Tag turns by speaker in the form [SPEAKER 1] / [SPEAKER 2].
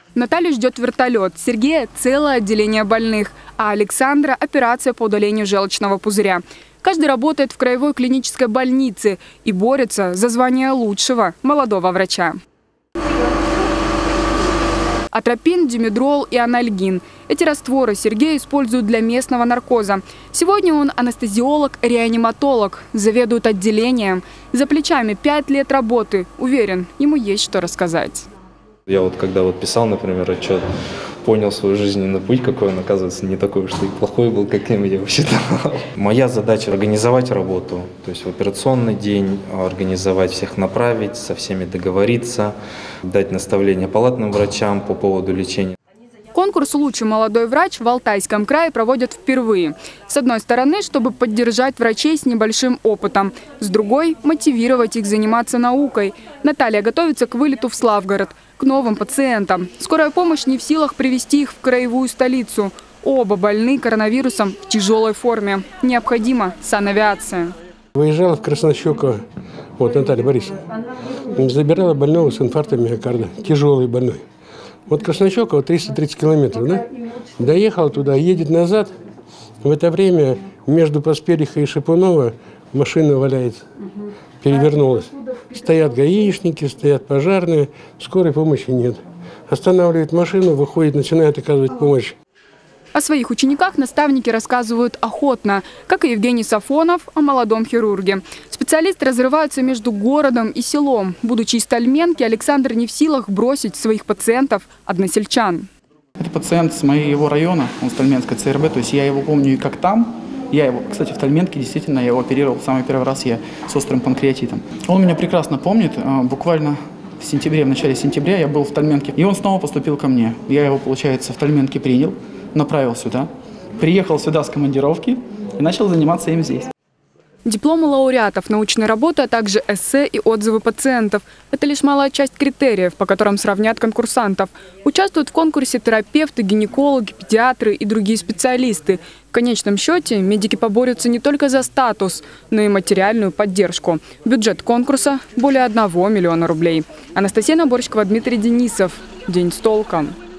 [SPEAKER 1] Наталью ждет вертолет, Сергея – целое отделение больных, а Александра – операция по удалению желчного пузыря. Каждый работает в краевой клинической больнице и борется за звание лучшего молодого врача. Атропин, димедрол и анальгин. Эти растворы Сергей использует для местного наркоза. Сегодня он анестезиолог-реаниматолог, заведует отделением. За плечами 5 лет работы. Уверен, ему есть что рассказать.
[SPEAKER 2] Я когда писал, например, отчет, понял свой жизненный путь, какой он, оказывается, не такой уж и плохой был, каким я его считал. Моя задача – организовать работу, то есть в операционный день, организовать всех, направить, со всеми договориться, дать наставления палатным врачам по поводу лечения.
[SPEAKER 1] Конкурс «Лучший молодой врач» в Алтайском крае проводят впервые. С одной стороны, чтобы поддержать врачей с небольшим опытом. С другой – мотивировать их заниматься наукой. Наталья готовится к вылету в Славгород, к новым пациентам. Скорая помощь не в силах привезти их в краевую столицу. Оба больны коронавирусом в тяжелой форме. Необходима санавиация.
[SPEAKER 3] Выезжала в Краснощёково, Наталья Борисовна, забирала больного с инфарктом миокарда, тяжелый больной. Краснощёково 330 километров, да? Доехал туда, едет назад. В это время между Поспелиха и Шипунова машина валяется, перевернулась. Стоят гаишники, стоят пожарные, скорой помощи нет. Останавливает машину, выходит, начинает оказывать помощь.
[SPEAKER 1] О своих учениках наставники рассказывают охотно, как и Евгений Сафонов о молодом хирурге. Специалисты разрываются между городом и селом. Будучи из Тальменки, Александр не в силах бросить своих пациентов односельчан.
[SPEAKER 4] Это пациент с моего района, он с Тальменской ЦРБ, то есть я его помню и как там. Я его, кстати, в Тальменке, действительно, я его оперировал в самый первый раз, я с острым панкреатитом. Он меня прекрасно помнит, буквально в начале сентября я был в Тальменке, и он снова поступил ко мне. Я его, получается, в Тальменке принял, направил сюда, приехал сюда с командировки и начал заниматься им здесь.
[SPEAKER 1] Дипломы лауреатов научной работы, а также эссе и отзывы пациентов – это лишь малая часть критериев, по которым сравнят конкурсантов. Участвуют в конкурсе терапевты, гинекологи, педиатры и другие специалисты. В конечном счете медики поборются не только за статус, но и материальную поддержку. Бюджет конкурса – более 1 миллиона рублей. Анастасия Наборщикова, Дмитрий Денисов. День с толком.